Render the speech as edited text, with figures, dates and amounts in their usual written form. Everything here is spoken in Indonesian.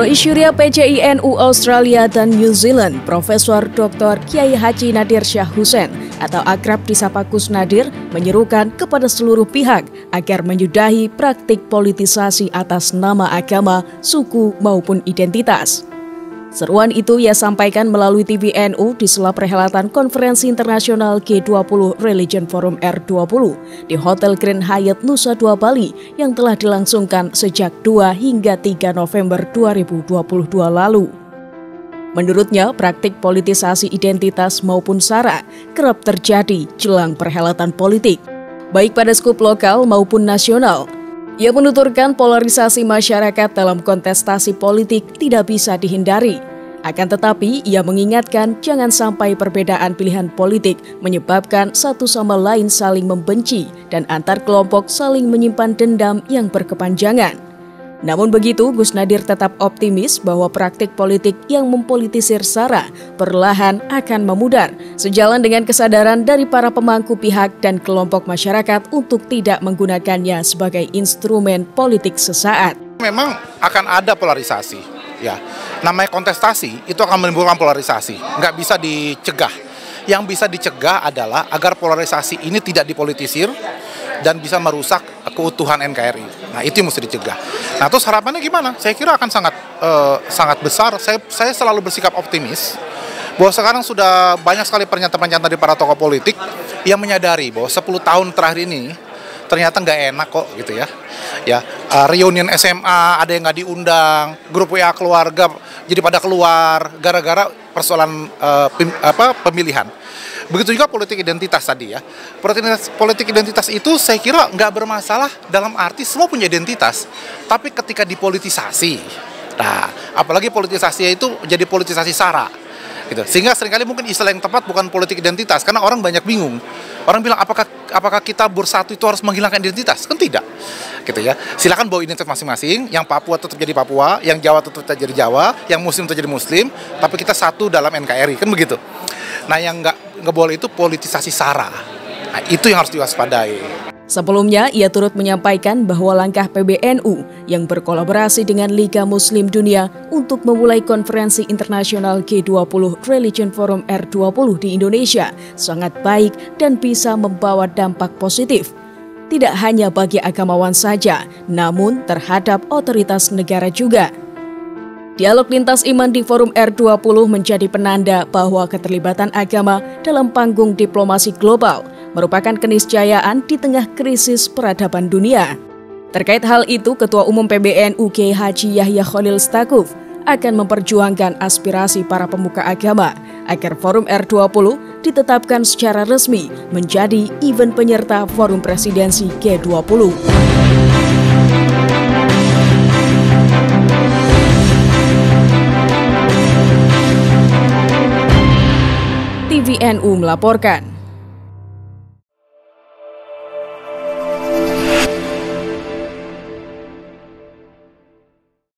Wali Syuriah PCI-NU Australia dan New Zealand, Profesor Dr. Kiai Haji Nadir Shah Hussein atau akrab disapa Gus Nadir, menyerukan kepada seluruh pihak agar menyudahi praktik politisasi atas nama agama, suku maupun identitas. Seruan itu ia sampaikan melalui TV NU di sela perhelatan Konferensi Internasional G20 Religion Forum R20 di Hotel Grand Hyatt Nusa Dua Bali yang telah dilangsungkan sejak 2 hingga 3 November 2022 lalu. Menurutnya, praktik politisasi identitas maupun SARA kerap terjadi jelang perhelatan politik, baik pada skup lokal maupun nasional. Ia menuturkan polarisasi masyarakat dalam kontestasi politik tidak bisa dihindari. Akan tetapi, ia mengingatkan jangan sampai perbedaan pilihan politik menyebabkan satu sama lain saling membenci dan antar kelompok saling menyimpan dendam yang berkepanjangan. Namun begitu, Gus Nadir tetap optimis bahwa praktik politik yang mempolitisir SARA perlahan akan memudar, sejalan dengan kesadaran dari para pemangku pihak dan kelompok masyarakat untuk tidak menggunakannya sebagai instrumen politik sesaat. Memang akan ada polarisasi, ya. Namanya kontestasi itu akan menimbulkan polarisasi, nggak bisa dicegah. Yang bisa dicegah adalah agar polarisasi ini tidak dipolitisir dan bisa merusak keutuhan NKRI. Nah, itu yang mesti dicegah. Nah, terus harapannya gimana? Saya kira akan sangat besar. Saya selalu bersikap optimis bahwa sekarang sudah banyak sekali pernyataan-pernyataan dari para tokoh politik yang menyadari bahwa 10 tahun terakhir ini ternyata nggak enak kok gitu ya. Reunion SMA ada yang nggak diundang, grup WA keluarga jadi pada keluar gara-gara persoalan pemilihan. Begitu juga politik identitas tadi ya. Politik identitas itu saya kira nggak bermasalah dalam arti semua punya identitas. Tapi ketika dipolitisasi, nah apalagi politisasinya itu jadi politisasi SARA. Gitu. Sehingga seringkali mungkin istilah yang tepat bukan politik identitas. Karena orang banyak bingung. Orang bilang apakah kita bersatu itu harus menghilangkan identitas? Kan tidak. Gitu ya. Silakan bawa identitas masing-masing. Yang Papua tetap jadi Papua, yang Jawa tetap jadi Jawa, yang Muslim tetap jadi Muslim. Tapi kita satu dalam NKRI. Kan begitu. Nah, yang nggak boleh itu politisasi SARA. Nah, itu yang harus diwaspadai. Sebelumnya, ia turut menyampaikan bahwa langkah PBNU yang berkolaborasi dengan Liga Muslim Dunia untuk memulai konferensi internasional G20 Religion Forum R20 di Indonesia sangat baik dan bisa membawa dampak positif. Tidak hanya bagi agamawan saja, namun terhadap otoritas negara juga. Dialog lintas iman di Forum R20 menjadi penanda bahwa keterlibatan agama dalam panggung diplomasi global merupakan keniscayaan di tengah krisis peradaban dunia. Terkait hal itu, Ketua Umum PBNU Kiai Haji Yahya Khalil Stakuf akan memperjuangkan aspirasi para pemuka agama agar Forum R20 ditetapkan secara resmi menjadi event penyerta Forum Presidensi G20. TV NU melaporkan.